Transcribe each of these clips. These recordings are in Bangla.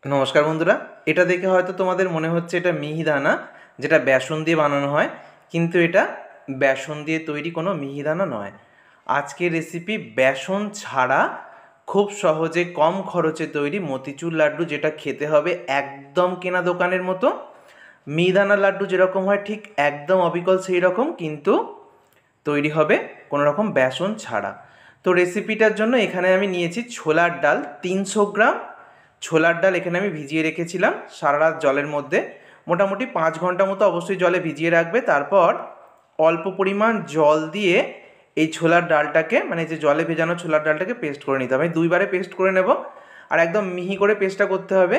নমস্কার বন্ধুরা, এটা দেখে হয়তো তোমাদের মনে হচ্ছে এটা মিহিদানা, যেটা বেসন দিয়ে বানানো হয়। কিন্তু এটা বেসন দিয়ে তৈরি কোনো মিহিদানা নয়। আজকের রেসিপি বেসন ছাড়া খুব সহজে কম খরচে তৈরি মতিচুর লাড্ডু, যেটা খেতে হবে একদম কেনা দোকানের মতো। মিহিদানা লাড্ডু যেরকম হয় ঠিক একদম অবিকল সেই রকম, কিন্তু তৈরি হবে কোনো রকম বেসন ছাড়া। তো রেসিপিটার জন্য এখানে আমি নিয়েছি ছোলার ডাল 300 গ্রাম। ছোলার ডাল এখানে আমি ভিজিয়ে রেখেছিলাম সারা রাত জলের মধ্যে, মোটামুটি 5 ঘন্টা মতো অবশ্যই জলে ভিজিয়ে রাখবে। তারপর অল্প পরিমাণ জল দিয়ে এই ছোলার ডালটাকে, মানে যে জলে ভেজানো ছোলার ডালটাকে পেস্ট করে নিতে হবে। আমি 2 বারে পেস্ট করে নেব, আর একদম মিহি করে পেস্টটা করতে হবে।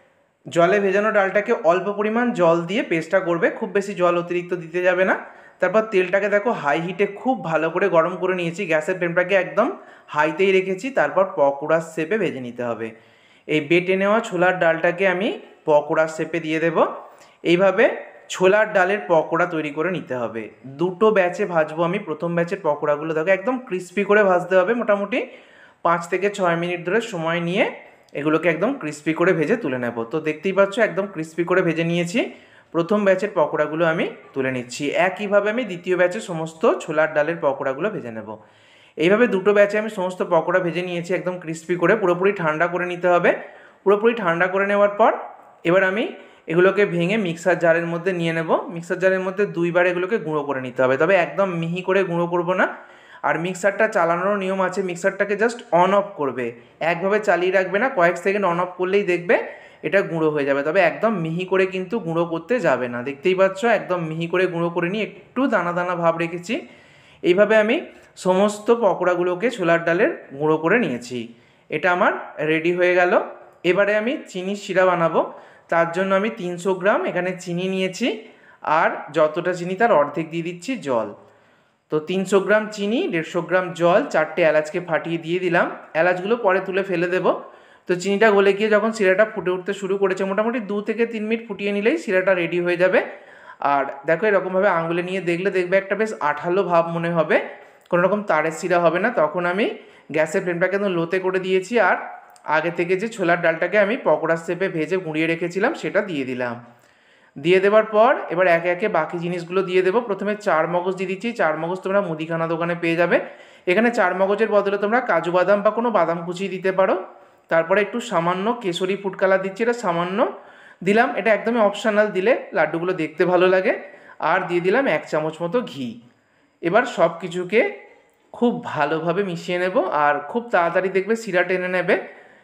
জলে ভেজানো ডালটাকে অল্প পরিমাণ জল দিয়ে পেস্টটা করবে, খুব বেশি জল অতিরিক্ত দিতে যাবে না। তারপর তেলটাকে দেখো হাই হিটে খুব ভালো করে গরম করে নিয়েছি, গ্যাসের ফ্লেমটাকে একদম হাইতেই রেখেছি। তারপর পকোড়ার শেপে ভেজে নিতে হবে। এই বেটে নেওয়া ছোলার ডালটাকে আমি পকোড়ার শেপে দিয়ে দেব। এইভাবে ছোলার ডালের পকোড়া তৈরি করে নিতে হবে। 2টো ব্যাচে ভাজবো আমি। প্রথম ব্যাচের পকোড়াগুলো দেখো একদম ক্রিস্পি করে ভাজতে হবে, মোটামুটি 5 থেকে 6 মিনিট ধরে সময় নিয়ে এগুলোকে একদম ক্রিস্পি করে ভেজে তুলে নেব। তো দেখতেই পাচ্ছ একদম ক্রিস্পি করে ভেজে নিয়েছি। প্রথম ব্যাচের পকোড়াগুলো আমি তুলে নিচ্ছি। একইভাবে আমি দ্বিতীয় ব্যাচে সমস্ত ছোলার ডালের পকোড়াগুলো ভেজে নেব। এইভাবে 2টো ব্যাচে আমি সমস্ত পকোড়া ভেজে নিয়েছি একদম ক্রিস্পি করে। পুরোপুরি ঠান্ডা করে নিতে হবে। পুরোপুরি ঠান্ডা করে নেওয়ার পর এবার আমি এগুলোকে ভেঙে মিক্সার জারের মধ্যে নিয়ে নেব। মিক্সার জারের মধ্যে 2বার এগুলোকে গুঁড়ো করে নিতে হবে, তবে একদম মিহি করে গুঁড়ো করব না। আর মিক্সারটা চালানোর নিয়ম আছে, মিক্সারটাকে জাস্ট অন অফ করবে, একভাবে চালিয়ে রাখবে না, কয়েক সেকেন্ড অন অফ করলেই দেখবে এটা গুঁড়ো হয়ে যাবে। তবে একদম মিহি করে কিন্তু গুঁড়ো করতে যাবে না। দেখতেই পাচ্ছ একদম মিহি করে গুঁড়ো করে নিয়ে একটু দানা দানা ভাব রেখেছি। এইভাবে আমি সমস্ত পকোড়াগুলোকে ছোলার ডালের গুঁড়ো করে নিয়েছি। এটা আমার রেডি হয়ে গেল। এবারে আমি চিনির শিরা বানাবো। তার জন্য আমি 300 গ্রাম এখানে চিনি নিয়েছি, আর যতটা চিনি তার অর্ধেক দিয়ে দিচ্ছি জল। তো 300 গ্রাম চিনি, 150 গ্রাম জল, 4টে এলাচকে ফাটিয়ে দিয়ে দিলাম। এলাচগুলো পরে তুলে ফেলে দেবো। তো চিনিটা গলে গিয়ে যখন শিরাটা ফুটে উঠতে শুরু করেছে, মোটামুটি 2 থেকে 3 মিনিট ফুটিয়ে নিলেই শিরাটা রেডি হয়ে যাবে। আর দেখো এরকমভাবে আঙুলে নিয়ে দেখবে একটা বেশ আঠালো ভাব মনে হবে, কোনো রকম তারের শিরা হবে না। তখন আমি গ্যাসের ফ্লেমটাকে একদম লোতে করে দিয়েছি, আর আগে থেকে যে ছোলার ডালটাকে আমি পকোড়ার শেপে ভেজে গুঁড়িয়ে রেখেছিলাম সেটা দিয়ে দিলাম। দিয়ে দেওয়ার পর এবার একে একে বাকি জিনিসগুলো দিয়ে দেবো। প্রথমে 4 মগজ দিয়ে দিচ্ছি। 4 মগজ তোমরা মুদিখানা দোকানে পেয়ে যাবে। এখানে 4 মগজের বদলে তোমরা কাজু বাদাম বা কোনো বাদাম কুচি দিতে পারো। তারপরে একটু সামান্য কেশরি ফুড কালার দিচ্ছি, এটা সামান্য দিলাম, এটা একদমই অপশনাল, দিলে লাড্ডুগুলো দেখতে ভালো লাগে। আর দিয়ে দিলাম 1 চামচ মতো ঘি। এবার সব কিছুকে খুব ভালোভাবে মিশিয়ে নেব, আর খুব তাড়াতাড়ি দেখবে শিরা টেনে নেবে।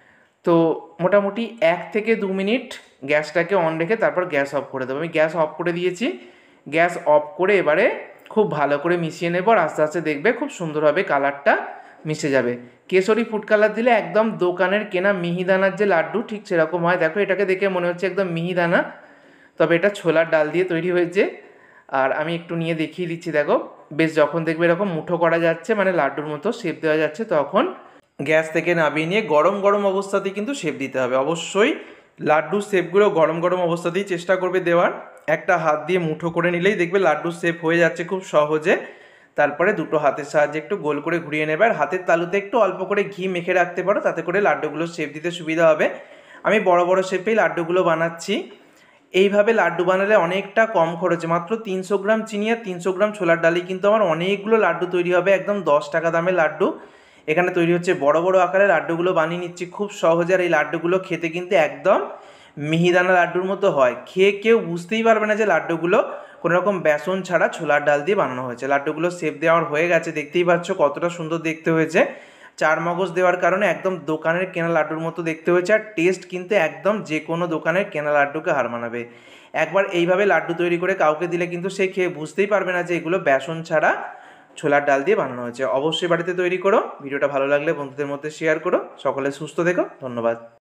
তো মোটামুটি 1 থেকে 2 মিনিট গ্যাসটাকে অন রেখে তারপর গ্যাস অফ করে দেবো। আমি গ্যাস অফ করে দিয়েছি। গ্যাস অফ করে এবারে খুব ভালো করে মিশিয়ে নেব, আর আস্তে আস্তে দেখবে খুব সুন্দরভাবে কালারটা মিশে যাবে। কেশরি ফুড কালার দিলে একদম দোকানের কেনা মিহিদানার যে লাড্ডু ঠিক সেরকম হয়। দেখো এটাকে দেখে মনে হচ্ছে একদম মিহিদানা, তবে এটা ছোলার ডাল দিয়ে তৈরি হয়েছে। আর আমি একটু নিয়ে দেখিয়ে দিচ্ছি, দেখো বেশ যখন দেখবে এরকম মুঠো করা যাচ্ছে, মানে লাড্ডুর মতো শেপ দেওয়া যাচ্ছে, তখন গ্যাস থেকে নামিয়ে নিয়ে গরম গরম অবস্থাতেই কিন্তু শেপ দিতে হবে। অবশ্যই লাড্ডুর শেপগুলো গরম গরম অবস্থাতেই চেষ্টা করবে দেওয়ার। একটা হাত দিয়ে মুঠো করে নিলেই দেখবে লাড্ডুর শেপ হয়ে যাচ্ছে খুব সহজে। তারপরে 2টো হাতের সাহায্যে একটু গোল করে ঘুরিয়ে নেবে, আর হাতের তালুতে একটু অল্প করে ঘি মেখে রাখতে পারো, তাতে করে লাড্ডুগুলো শেপ দিতে সুবিধা হবে। আমি বড় বড় শেপেই লাড্ডুগুলো বানাচ্ছি। এইভাবে লাড্ডু বানালে অনেকটা কম খরচে, মাত্র 300 গ্রাম চিনি আর 300 গ্রাম ছোলার ডালেই কিন্তু আমার অনেকগুলো লাড্ডু তৈরি হবে। একদম 10 টাকা দামের লাড্ডু এখানে তৈরি হচ্ছে। বড় বড় আকারে লাড্ডুগুলো বানিয়ে নিচ্ছি খুব সহজে। আর এই লাড্ডুগুলো খেতে কিন্তু একদম মিহিদানা লাড্ডুর মতো হয়। খেয়ে কেউ বুঝতেই পারবে না যে লাড্ডুগুলো কোনো রকম বেসন ছাড়া ছোলার ডাল দিয়ে বানানো হয়েছে। লাড্ডুগুলো শেপ দেওয়ার হয়ে গেছে, দেখতেই পাচ্ছ কতটা সুন্দর দেখতে হয়েছে। 4 মগজ দেওয়ার কারণে একদম দোকানের কেনা লাড্ডুর মতো দেখতে হয়েছে, আর টেস্ট কিন্তু একদম যে কোনো দোকানের কেনা লাড্ডুকে হার মানাবে। একবার এইভাবে লাড্ডু তৈরি করে কাউকে দিলে কিন্তু সে খেয়ে বুঝতেই পারবে না যে এগুলো বেসন ছাড়া ছোলার ডাল দিয়ে বানানো হয়েছে। অবশ্যই বাড়িতে তৈরি করো। ভিডিওটা ভালো লাগলে বন্ধুদের মধ্যে শেয়ার করো। সকলে সুস্থ থেকো। ধন্যবাদ।